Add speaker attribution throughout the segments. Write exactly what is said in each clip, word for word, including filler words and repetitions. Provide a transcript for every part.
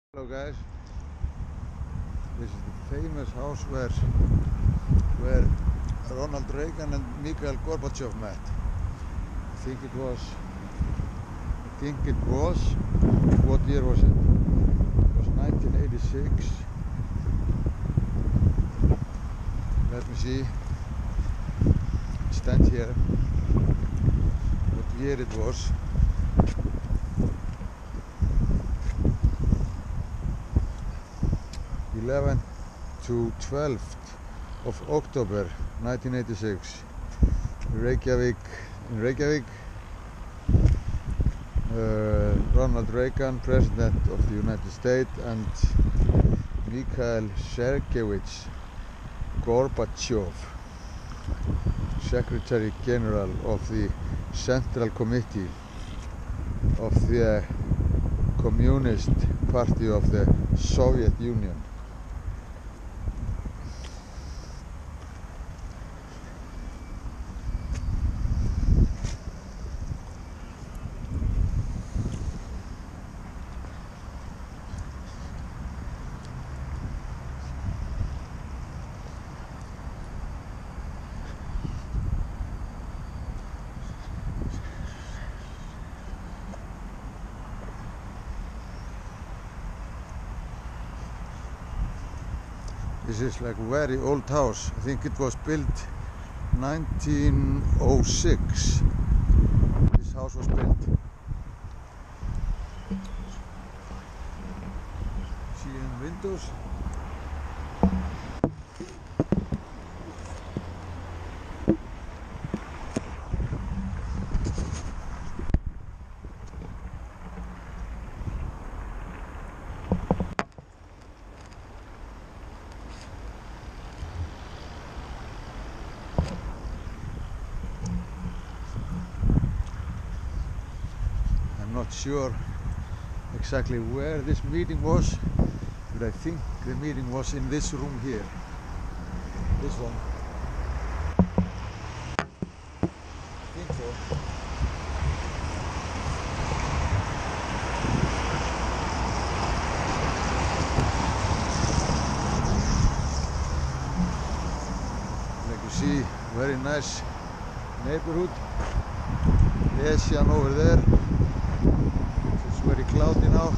Speaker 1: Hello guys, this is the famous house where where Ronald Reagan and Mikhail Gorbachev met. I think it was I think it was what year was it? It was nineteen eighty-six. Let me see. Stand here. What year it was? eleventh to twelfth of October nineteen eighty-six, Reykjavik, in Reykjavik. uh, Ronald Reagan, President of the United States, and Mikhail Sergeyevich Gorbachev, Secretary General of the Central Committee of the Communist Party of the Soviet Union. This is like a very old house. I think it was built nineteen oh six. This house was built. See in windows. I'm not sure exactly where this meeting was, but I think the meeting was in this room here. This one. I think so. Like you see, very nice neighborhood. Asian over there. It's very cloudy now.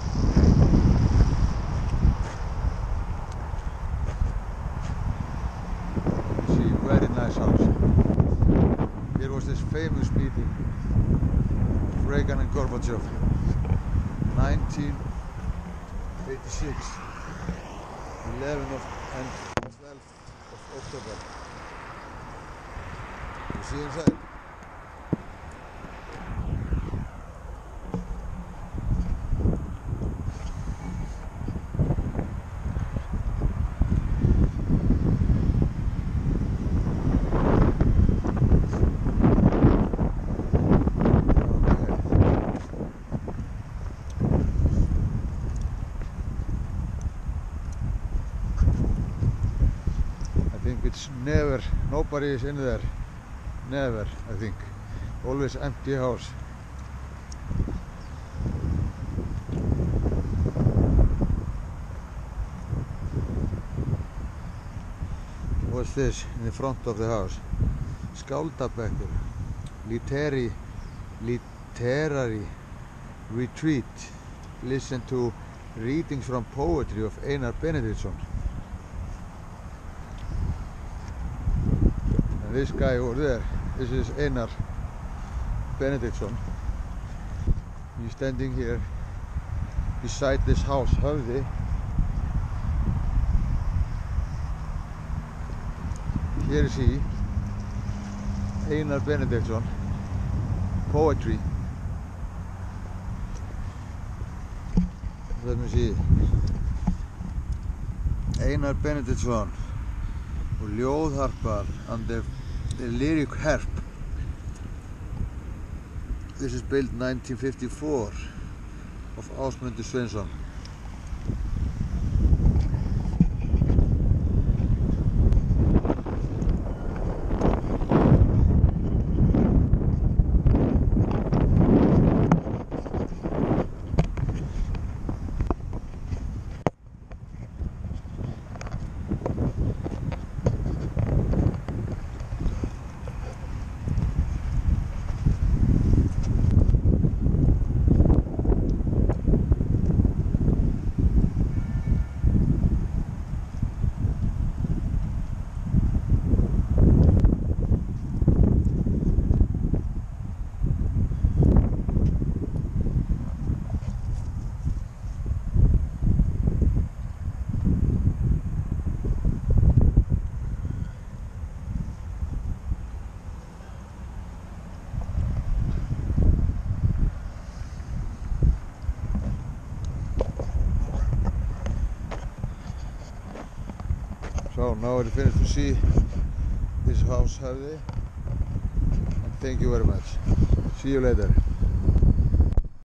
Speaker 1: See, very nice house. Here was this famous meeting of Reagan and Gorbachev, nineteen eighty-six, eleventh and twelfth of October. You see inside? I think it's never, nobody is in there. Never, I think. Always empty house. What's this in the front of the house? Skáldabekkir, literary, literary retreat. Listen to readings from poetry of Einar Benediktsson. And this guy over there, this is Einar Benediktsson. He's standing here beside this house, Höfði. Here is he, Einar Benediktsson, poetry. Let me see. Einar Benediktsson og ljóðharpar and the, the lyric harp. This is built nineteen fifty-four of Ásmundur Sveinsson. So now I finished to see this house, Höfði, and thank you very much. See you later.